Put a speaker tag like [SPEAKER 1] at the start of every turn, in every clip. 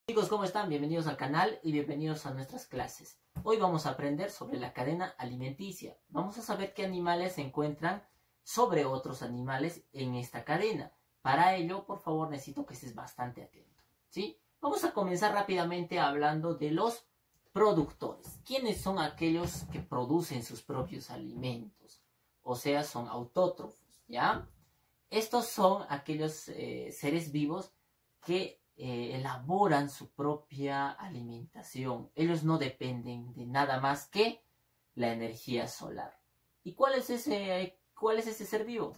[SPEAKER 1] Chicos, ¿cómo están? Bienvenidos al canal y bienvenidos a nuestras clases. Hoy vamos a aprender sobre la cadena alimenticia. Vamos a saber qué animales se encuentran sobre otros animales en esta cadena. Para ello, por favor, necesito que estés bastante atento, ¿sí? Vamos a comenzar rápidamente hablando de los productores. ¿Quiénes son aquellos que producen sus propios alimentos? O sea, son autótrofos, ¿ya? Estos son aquellos seres vivos que elaboran su propia alimentación. Ellos no dependen de nada más que la energía solar. ¿Y cuál es ese ser vivo?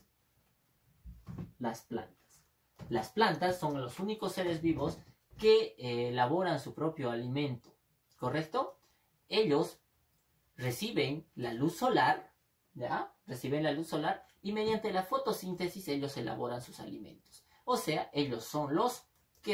[SPEAKER 1] Las plantas. Las plantas son los únicos seres vivos que elaboran su propio alimento, ¿correcto? Ellos reciben la luz solar, ¿ya? Reciben la luz solar y mediante la fotosíntesis ellos elaboran sus alimentos. O sea, ellos son los que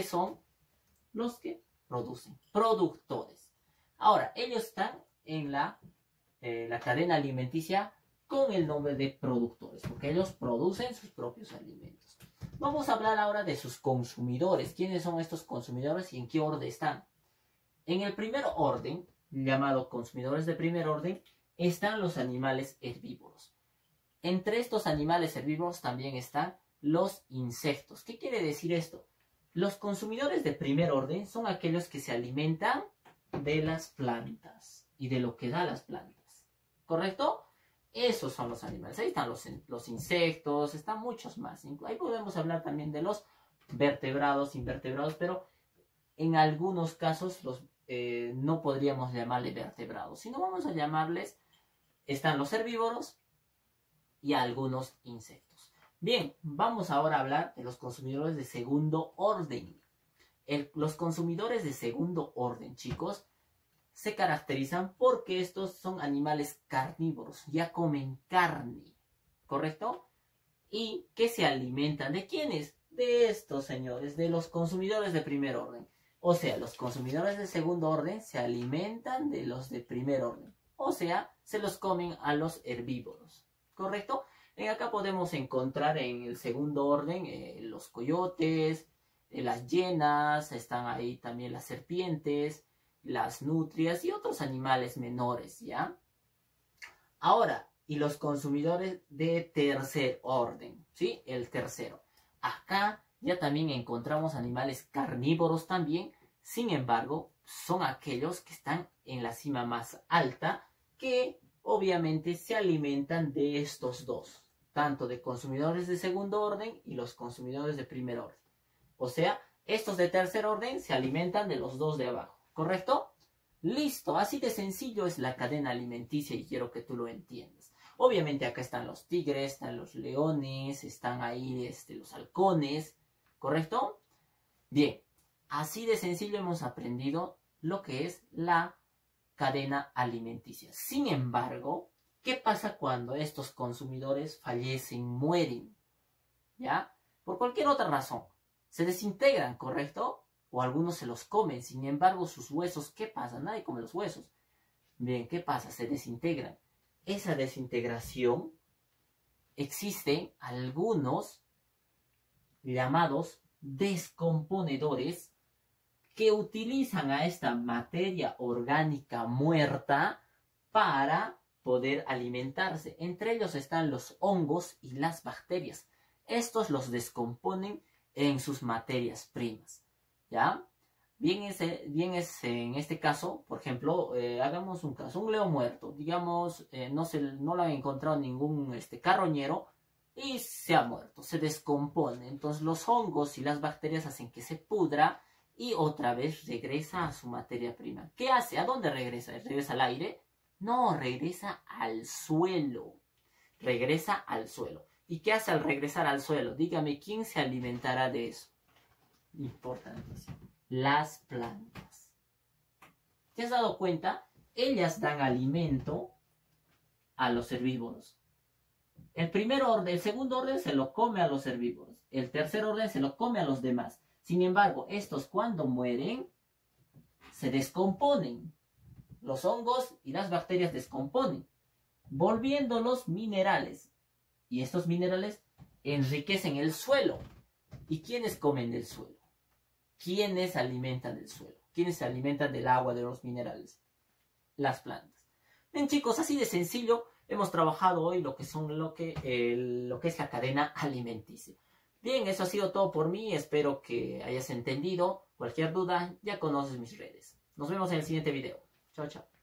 [SPEAKER 1] producen, productores. Ahora, ellos están en la cadena alimenticia con el nombre de productores, porque ellos producen sus propios alimentos. Vamos a hablar ahora de sus consumidores. ¿Quiénes son estos consumidores y en qué orden están? En el primer orden, llamado consumidores de primer orden, están los animales herbívoros. Entre estos animales herbívoros también están los insectos. ¿Qué quiere decir esto? Los consumidores de primer orden son aquellos que se alimentan de las plantas y de lo que da las plantas, ¿correcto? Esos son los animales. Ahí están los insectos, están muchos más. Ahí podemos hablar también de los vertebrados, invertebrados, pero en algunos casos no podríamos llamarle vertebrados, sino vamos a llamarles, están los herbívoros y algunos insectos. Bien, vamos ahora a hablar de los consumidores de segundo orden. Los consumidores de segundo orden, chicos, se caracterizan porque estos son animales carnívoros, ya comen carne, ¿correcto? ¿Y qué se alimentan? ¿De quiénes? De estos señores, de los consumidores de primer orden. O sea, los consumidores de segundo orden se alimentan de los de primer orden. O sea, se los comen a los herbívoros, ¿correcto? Acá podemos encontrar en el segundo orden los coyotes, las hienas, están ahí también las serpientes, las nutrias y otros animales menores, ¿ya? Ahora, y los consumidores de tercer orden, ¿sí? El tercero. Acá ya también encontramos animales carnívoros también, sin embargo, son aquellos que están en la cima más alta que obviamente se alimentan de estos dos, tanto de consumidores de segundo orden y los consumidores de primer orden. O sea, estos de tercer orden se alimentan de los dos de abajo, ¿correcto? Listo, así de sencillo es la cadena alimenticia y quiero que tú lo entiendas. Obviamente acá están los tigres, están los leones, están ahí los halcones, ¿correcto? Bien, así de sencillo hemos aprendido lo que es la cadena alimenticia. Sin embargo, ¿qué pasa cuando estos consumidores fallecen, mueren? ¿Ya? Por cualquier otra razón. Se desintegran, ¿correcto? O algunos se los comen. Sin embargo, sus huesos, ¿qué pasa? Nadie come los huesos. Bien, ¿qué pasa? Se desintegran. Esa desintegración, existen algunos llamados descomponedores que utilizan a esta materia orgánica muerta para poder alimentarse. Entre ellos están los hongos y las bacterias. Estos los descomponen en sus materias primas, ¿ya? Bien es en este caso, por ejemplo, hagamos un caso, un león muerto, digamos, no lo ha encontrado ningún carroñero y se ha muerto, se descompone. Entonces los hongos y las bacterias hacen que se pudra y otra vez regresa a su materia prima. ¿Qué hace? ¿A dónde regresa? ¿Regresa al aire? No, regresa al suelo. Regresa al suelo. ¿Y qué hace al regresar al suelo? Dígame, ¿quién se alimentará de eso? Importantísimo. Las plantas. ¿Te has dado cuenta? Ellas dan alimento a los herbívoros. El segundo orden se lo come a los herbívoros. El tercer orden se lo come a los demás. Sin embargo, estos cuando mueren, se descomponen. Los hongos y las bacterias descomponen, volviéndolos minerales. Y estos minerales enriquecen el suelo. ¿Y quiénes comen del suelo? ¿quiénes alimentan el suelo? ¿Quiénes se alimentan del agua, de los minerales? Las plantas. Bien, chicos, así de sencillo hemos trabajado hoy lo que es la cadena alimenticia. Bien, eso ha sido todo por mí. Espero que hayas entendido. Cualquier duda, ya conoces mis redes. Nos vemos en el siguiente video. Chao, chao.